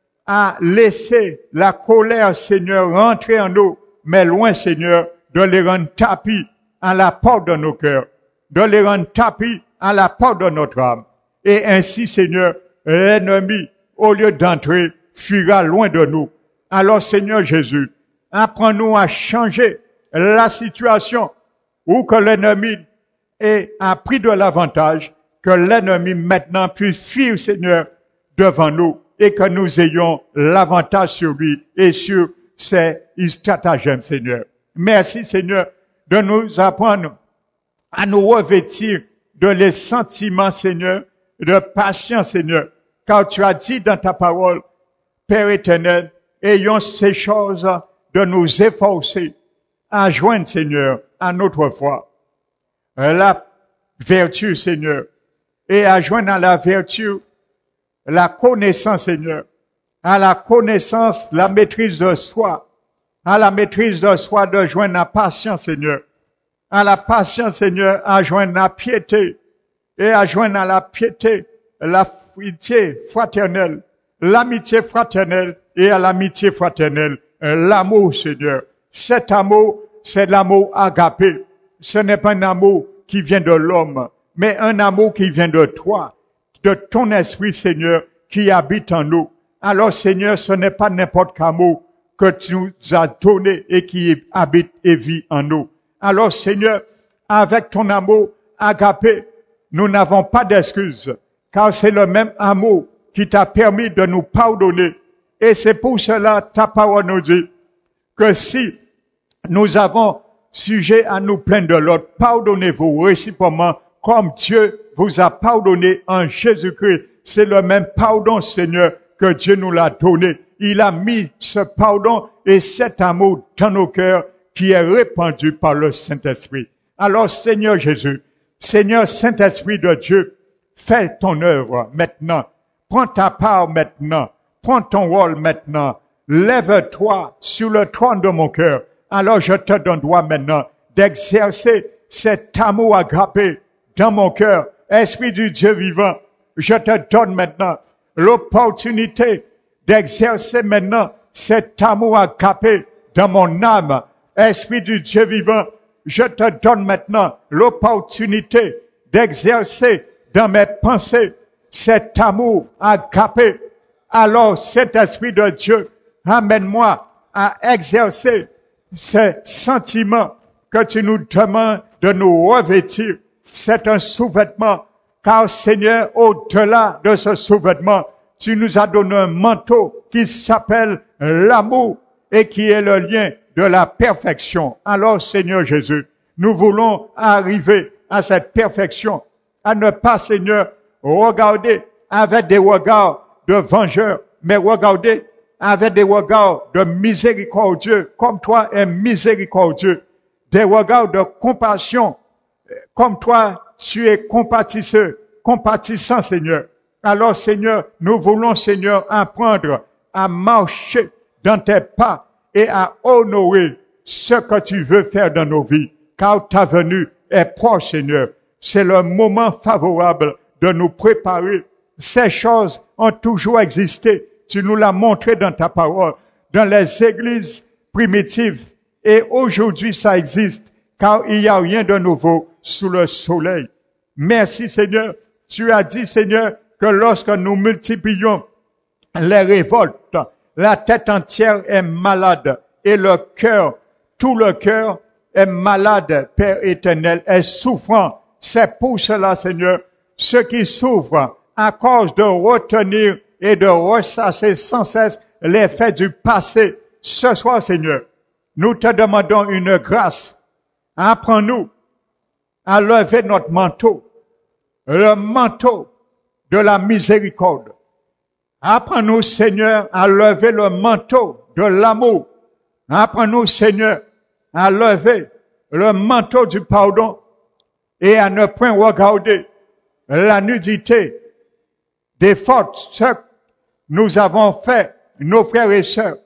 à laisser la colère, Seigneur, rentrer en nous, mais loin, Seigneur, de les rendre tapis à la porte de nos cœurs, de les rendre tapis à la porte de notre âme. Et ainsi, Seigneur, l'ennemi, au lieu d'entrer, fuira loin de nous. Alors, Seigneur Jésus, apprends-nous à changer la situation où que l'ennemi a pris de l'avantage, que l'ennemi maintenant puisse fuir, Seigneur, devant nous et que nous ayons l'avantage sur lui et sur ses stratagèmes, Seigneur. Merci, Seigneur, de nous apprendre à nous revêtir de les sentiments, Seigneur, de patience, Seigneur, car tu as dit dans ta parole, Père éternel, ayons ces choses de nous efforcer à joindre, Seigneur, à notre foi la vertu, Seigneur, et à joindre à la vertu la connaissance, Seigneur, à la connaissance, la maîtrise de soi, à la maîtrise de soi de joindre la patience, Seigneur, à la patience, Seigneur, à joindre la piété, et à joindre à la piété l'amitié fraternelle, et à l'amitié fraternelle, l'amour, Seigneur. Cet amour, c'est l'amour agapé. Ce n'est pas un amour qui vient de l'homme, mais un amour qui vient de toi, de ton esprit, Seigneur, qui habite en nous. Alors, Seigneur, ce n'est pas n'importe quel amour que tu nous as donné et qui habite et vit en nous. Alors, Seigneur, avec ton amour agapé, nous n'avons pas d'excuses, car c'est le même amour qui t'a permis de nous pardonner. Et c'est pour cela, ta parole nous dit que si nous avons sujet à nous plaindre de l'autre, pardonnez-vous réciproquement comme Dieu vous a pardonné en Jésus-Christ. C'est le même pardon, Seigneur, que Dieu nous l'a donné. Il a mis ce pardon et cet amour dans nos cœurs qui est répandu par le Saint-Esprit. Alors, Seigneur Jésus, Seigneur Saint-Esprit de Dieu, fais ton œuvre maintenant. Prends ta part maintenant. Prends ton rôle maintenant. Lève-toi sur le trône de mon cœur. Alors je te donne droit maintenant d'exercer cet amour agapé dans mon cœur. Esprit du Dieu vivant, je te donne maintenant l'opportunité d'exercer maintenant cet amour agapé dans mon âme. Esprit du Dieu vivant, je te donne maintenant l'opportunité d'exercer dans mes pensées cet amour agapé. Alors cet Esprit de Dieu, amène-moi à exercer ces sentiments que tu nous demandes de nous revêtir. C'est un sous-vêtement, car Seigneur, au-delà de ce sous-vêtement, tu nous as donné un manteau qui s'appelle l'amour et qui est le lien de la perfection. Alors, Seigneur Jésus, nous voulons arriver à cette perfection, à ne pas, Seigneur, regarder avec des regards de vengeurs, mais regarder avec des regards de miséricordieux, comme toi es miséricordieux, des regards de compassion, comme toi tu es compatissant, Seigneur. Alors, Seigneur, nous voulons, Seigneur, apprendre à marcher dans tes pas et à honorer ce que tu veux faire dans nos vies, car ta venue est proche, Seigneur. C'est le moment favorable de nous préparer. Ces choses ont toujours existé. Tu nous l'as montré dans ta parole, dans les églises primitives. Et aujourd'hui, ça existe, car il n'y a rien de nouveau sous le soleil. Merci, Seigneur. Tu as dit, Seigneur, que lorsque nous multiplions les révoltes, la tête entière est malade et le cœur, tout le cœur est malade, Père éternel, est souffrant. C'est pour cela, Seigneur, ceux qui souffrent à cause de retenir et de ressasser sans cesse les faits du passé. Ce soir, Seigneur, nous te demandons une grâce. Apprends-nous à lever notre manteau, le manteau de la miséricorde. Apprends-nous, Seigneur, à lever le manteau de l'amour. Apprends-nous, Seigneur, à lever le manteau du pardon et à ne point regarder la nudité des fautes, ce que nous avons fait, nos frères et sœurs,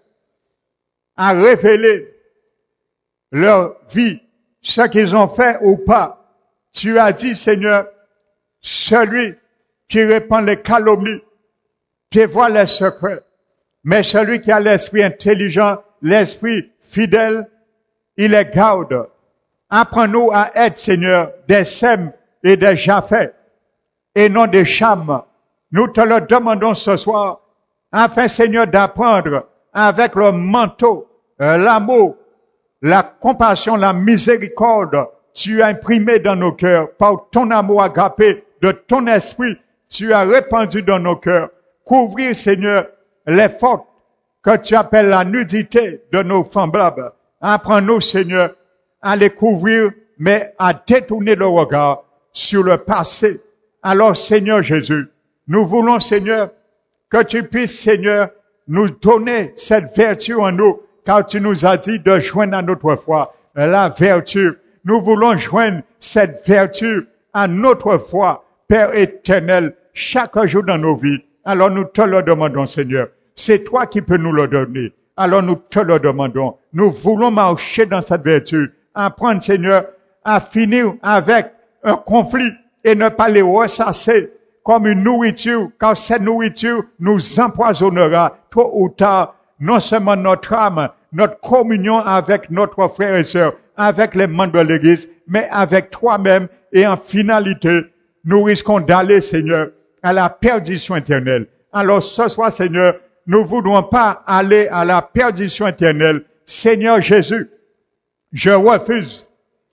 à révéler leur vie, ce qu'ils ont fait ou pas. Tu as dit, Seigneur, celui qui répand les calomnies dévoile les secrets, mais celui qui a l'esprit intelligent, l'esprit fidèle, il les garde. Apprends-nous à être, Seigneur, des Sem et des Japheth, et non des Cham. Nous te le demandons ce soir, afin, Seigneur, d'apprendre avec le manteau, l'amour, la compassion, la miséricorde, tu as imprimé dans nos cœurs, par ton amour agapé, de ton esprit, tu as répandu dans nos cœurs. Couvrir, Seigneur, les fautes que tu appelles la nudité de nos semblables. Apprends-nous, Seigneur, à les couvrir, mais à détourner le regard sur le passé. Alors, Seigneur Jésus, nous voulons, Seigneur, que tu puisses, Seigneur, nous donner cette vertu en nous, car tu nous as dit de joindre à notre foi la vertu. Nous voulons joindre cette vertu à notre foi, Père éternel, chaque jour dans nos vies. Alors nous te le demandons, Seigneur. C'est toi qui peux nous le donner. Alors nous te le demandons. Nous voulons marcher dans cette vertu. Apprendre, Seigneur, à finir avec un conflit et ne pas les ressasser comme une nourriture, car cette nourriture nous empoisonnera tôt ou tard, non seulement notre âme, notre communion avec notre frère et sœur, avec les membres de l'Église, mais avec toi-même. Et en finalité, nous risquons d'aller, Seigneur, à la perdition éternelle. Alors ce soir, Seigneur, nous ne voudrons pas aller à la perdition éternelle. Seigneur Jésus, je refuse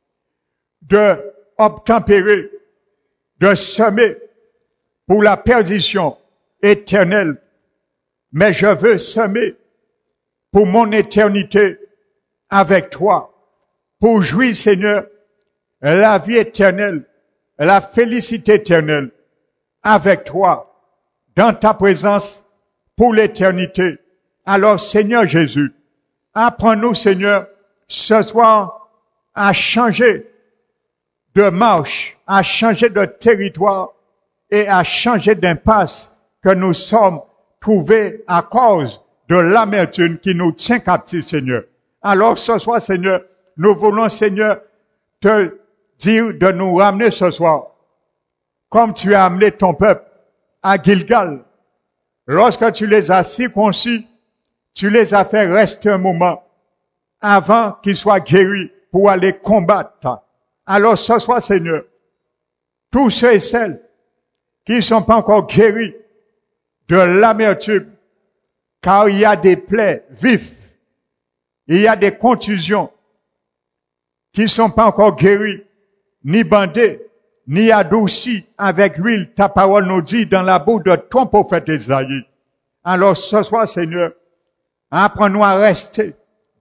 de obtempérer, de semer pour la perdition éternelle, mais je veux semer pour mon éternité avec toi, pour jouir, Seigneur, la vie éternelle, la félicité éternelle avec toi, dans ta présence pour l'éternité. Alors, Seigneur Jésus, apprends-nous, Seigneur, ce soir, à changer de marche, à changer de territoire et à changer d'impasse que nous sommes trouvés à cause de l'amertume qui nous tient captifs, Seigneur. Alors, ce soir, Seigneur, nous voulons, Seigneur, te dire de nous ramener ce soir, comme tu as amené ton peuple à Gilgal. Lorsque tu les as circoncis, tu les as fait rester un moment avant qu'ils soient guéris pour aller combattre. Alors ce soir, Seigneur, tous ceux et celles qui ne sont pas encore guéris de l'amertume, car il y a des plaies vives, il y a des contusions qui ne sont pas encore guéries, ni bandées, ni adoucies avec l'huile. Ta parole nous dit dans la bouche de ton prophète Isaïe. Alors ce soir, Seigneur, apprends-nous à rester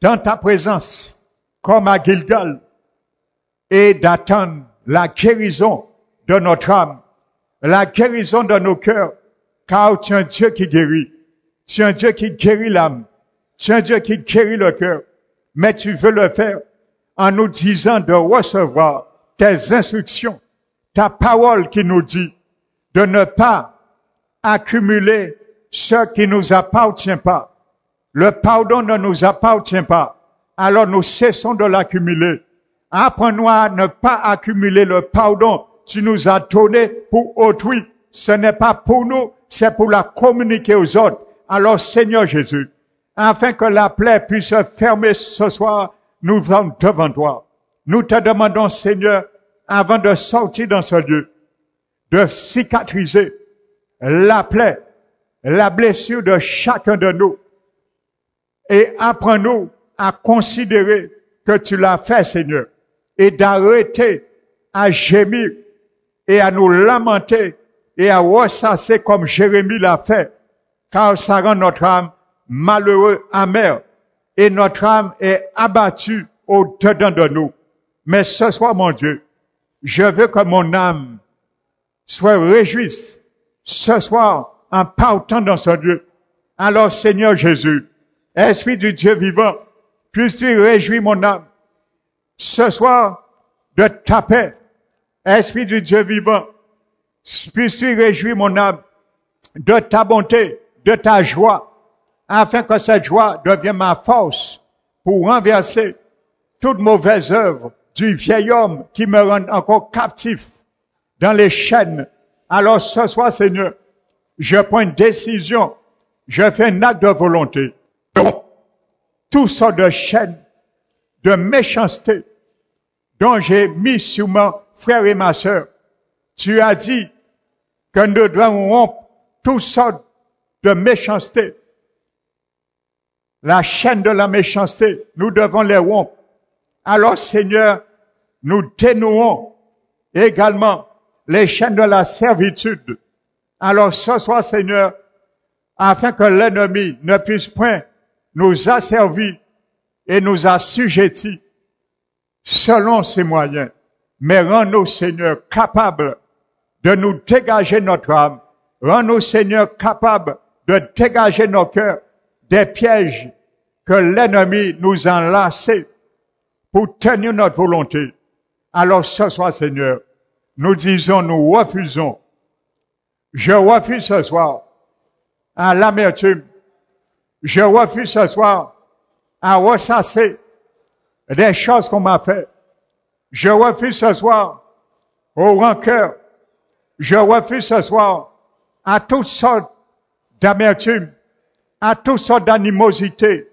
dans ta présence, comme à Gilgal, et d'attendre la guérison de notre âme, la guérison de nos cœurs, car tu es un Dieu qui guérit. Tu es un Dieu qui guérit l'âme. Tu es un Dieu qui guérit le cœur. Mais tu veux le faire en nous disant de recevoir tes instructions, ta parole qui nous dit de ne pas accumuler ce qui nous appartient pas. Le pardon ne nous appartient pas. Alors nous cessons de l'accumuler. Apprends-nous à ne pas accumuler le pardon. Tu nous as donné pour autrui. Ce n'est pas pour nous, c'est pour la communiquer aux autres. Alors Seigneur Jésus, afin que la plaie puisse se fermer ce soir, nous venons devant toi. Nous te demandons, Seigneur, avant de sortir dans ce lieu, de cicatriser la plaie, la blessure de chacun de nous. Et apprends-nous à considérer que tu l'as fait, Seigneur, et d'arrêter à gémir et à nous lamenter et à ressasser comme Jérémie l'a fait, car ça rend notre âme malheureuse, amère, et notre âme est abattue au-dedans de nous. Mais ce soir, mon Dieu, je veux que mon âme soit réjouisse ce soir en partant dans ce lieu. Alors, Seigneur Jésus, Esprit du Dieu vivant, puisses-tu réjouir mon âme ce soir de ta paix. Esprit du Dieu vivant, puisses-tu réjouir mon âme de ta bonté, de ta joie, afin que cette joie devienne ma force pour renverser toute mauvaise œuvre du vieil homme qui me rend encore captif dans les chaînes. Alors ce soir, Seigneur, je prends une décision, je fais un acte de volonté. Toutes sortes de chaînes, de méchanceté dont j'ai mis sur mon frère et ma sœur. Tu as dit que nous devons rompre toutes sortes de méchanceté. La chaîne de la méchanceté, nous devons les rompre. Alors, Seigneur, nous dénouons également les chaînes de la servitude. Alors, ce soir, Seigneur, afin que l'ennemi ne puisse point nous asservir et nous assujettir selon ses moyens. Mais rends-nous, Seigneur, capables de nous dégager notre âme. Rends-nous, Seigneur, capables de dégager nos cœurs des pièges que l'ennemi nous a lancés pour tenir notre volonté. Alors ce soir, Seigneur, nous disons, nous refusons. Je refuse ce soir à l'amertume. Je refuse ce soir à ressasser des choses qu'on m'a fait. Je refuse ce soir aux rancœurs. Je refuse ce soir à toutes sortes d'amertume, à toutes sortes d'animosité,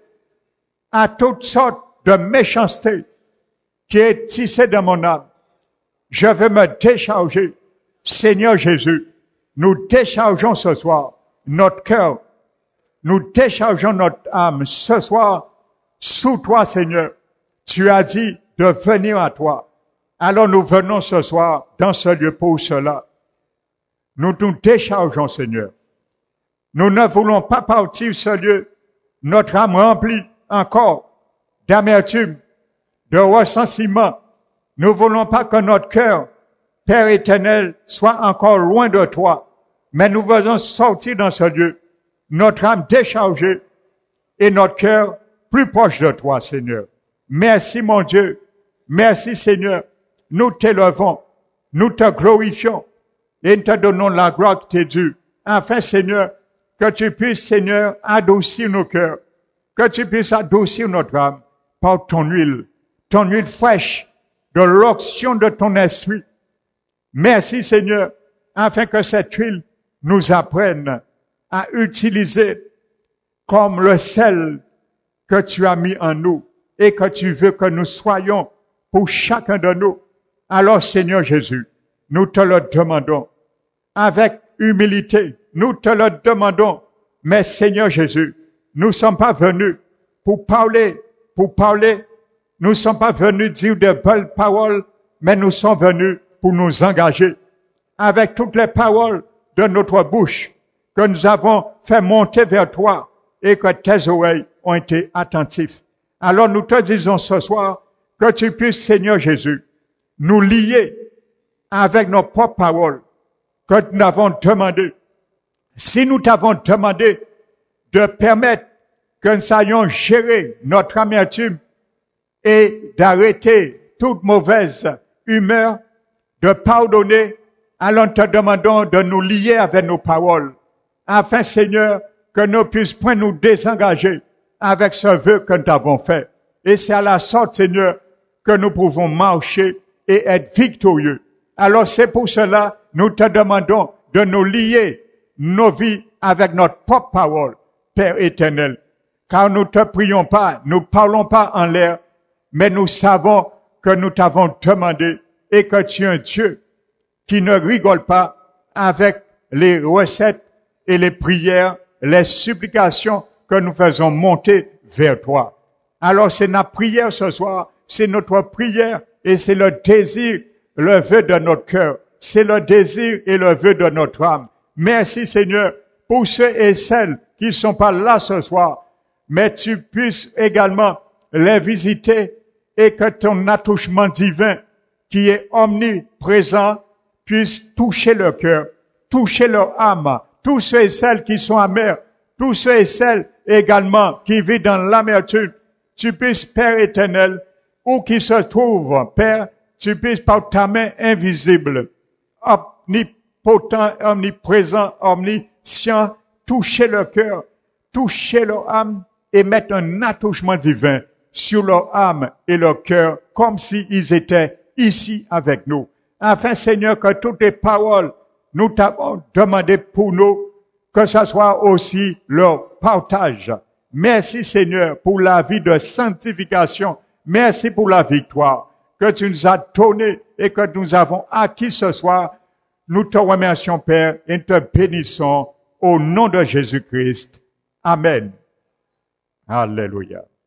à toutes sortes de méchanceté qui est tissée dans mon âme. Je veux me décharger. Seigneur Jésus, nous déchargeons ce soir notre cœur. Nous déchargeons notre âme ce soir sous toi, Seigneur. Tu as dit de venir à toi. Alors nous venons ce soir dans ce lieu pour cela. Nous nous déchargeons, Seigneur. Nous ne voulons pas partir de ce lieu, notre âme remplie encore d'amertume, de ressentiment. Nous voulons pas que notre cœur, Père éternel, soit encore loin de toi. Mais nous voulons sortir dans ce lieu, notre âme déchargée et notre cœur plus proche de toi, Seigneur. Merci, mon Dieu. Merci, Seigneur. Nous t'élevons, nous te glorifions et nous te donnons la gloire qui t'est due. Enfin, Seigneur, que tu puisses, Seigneur, adoucir nos cœurs, que tu puisses adoucir notre âme par ton huile fraîche, de l'onction de ton esprit. Merci, Seigneur, afin que cette huile nous apprenne à utiliser comme le sel que tu as mis en nous et que tu veux que nous soyons pour chacun de nous. Alors, Seigneur Jésus, nous te le demandons avec humilité. Nous te le demandons. Mais Seigneur Jésus, nous ne sommes pas venus pour parler. Nous ne sommes pas venus dire de belles paroles, mais nous sommes venus pour nous engager avec toutes les paroles de notre bouche que nous avons fait monter vers toi et que tes oreilles ont été attentives. Alors nous te disons ce soir que tu puisses, Seigneur Jésus, nous lier avec nos propres paroles que nous avons demandé. Si nous t'avons demandé de permettre que nous sachions gérer notre amertume et d'arrêter toute mauvaise humeur, de pardonner, alors nous te demandons de nous lier avec nos paroles, afin, Seigneur, que nous puissions point nous désengager avec ce vœu que nous avons fait. Et c'est à la sorte, Seigneur, que nous pouvons marcher et être victorieux. Alors c'est pour cela, nous te demandons de nous lier nos vies avec notre propre parole, Père éternel. Car nous te prions pas, nous parlons pas en l'air, mais nous savons que nous t'avons demandé et que tu es un Dieu qui ne rigole pas avec les recettes et les prières, les supplications que nous faisons monter vers toi. Alors c'est notre prière ce soir, c'est notre prière et c'est le désir, le vœu de notre cœur, c'est le désir et le vœu de notre âme. Merci Seigneur pour ceux et celles qui ne sont pas là ce soir, mais tu puisses également les visiter et que ton attouchement divin qui est omniprésent puisse toucher leur cœur, toucher leur âme, tous ceux et celles qui sont amers, tous ceux et celles également qui vivent dans l'amertume, tu puisses, Père éternel, où qu'ils se trouvent, Père, tu puisses par ta main invisible, omnipotent, omniprésent, omniscient, toucher leur cœur, toucher leur âme et mettre un attouchement divin sur leur âme et leur cœur, comme s'ils étaient ici avec nous. Afin, Seigneur, que toutes les paroles nous t'avons demandé pour nous, que ce soit aussi leur partage. Merci, Seigneur, pour la vie de sanctification. Merci pour la victoire que tu nous as donnée et que nous avons acquis ce soir. Nous te remercions, Père, et te bénissons au nom de Jésus-Christ. Amen. Alléluia.